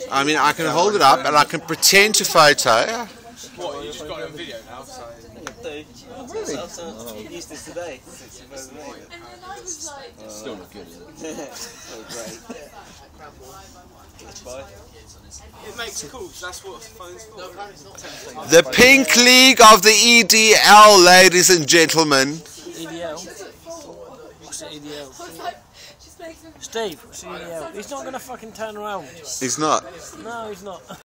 I mean, I can hold it up and I can pretend to photo. What, you just got it on video now? So. Oh, really? I used this today. Still not good, is it? Oh, great. It makes calls, that's what phone's for. The Pink League of the EDL, ladies and gentlemen. EDL? What's the EDL? Steve, what's the EDL? He's not going to fucking turn around. He's not. No, he's not.